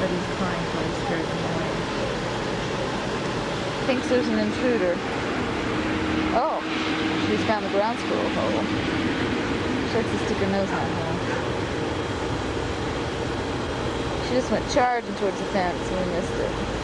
Buddy's crying till he scares him away. Thinks there's an intruder. Oh, she's found the ground squirrel hole. She likes to stick her nose in that hole. She just went charging towards the fence and we missed it.